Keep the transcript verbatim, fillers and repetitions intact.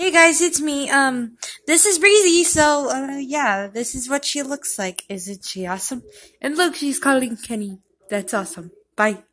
Hey guys, it's me. Um, this is Breezy. So, uh, yeah, this is what she looks like. Isn't she awesome? And look, she's calling Kenny. That's awesome. Bye.